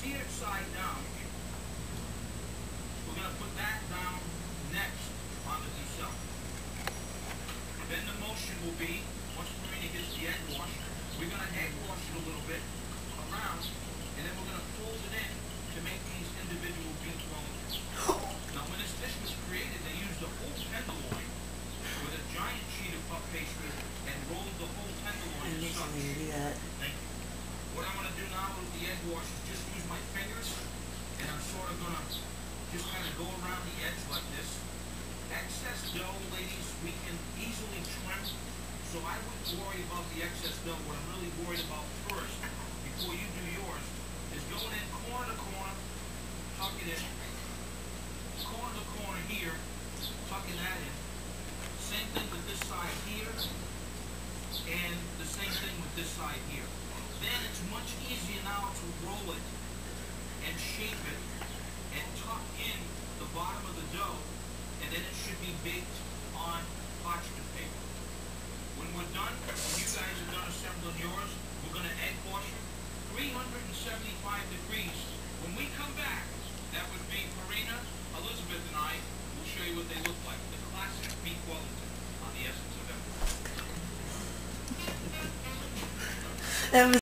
seared side down. We're going to put that down next on the decel. Then the motion will be, once Marina gets the egg wash, we're going to egg wash it a little bit around, and then we're going to fold it in to make these individual beef wellingtons. Now, when this dish was created, they used a whole tenderloin with a giant sheet of puff pastry and rolled the whole tenderloin in such. Thank you. What I'm going to do now with the egg wash is just use my fingers, and I'm sort of going to just kind of go around the edge like this. Excess dough, ladies, we can easily trim, so I wouldn't worry about the excess dough. What I'm really worried about first, before you do yours, is going in corner to corner, tucking it, corner to corner here, tucking that in. Same thing with this side here, and the same thing with this side here. Then it's much easier now to roll it and shape it and tuck in the bottom of the dough, and then it should be baked on parchment paper. When we're done, when you guys are done assembling yours, we're going to egg wash it 375 degrees. When we come back, that would be Marina, Elizabeth, and I will show you what they look like. The classic beef Wellington on the Essence of Empire. That was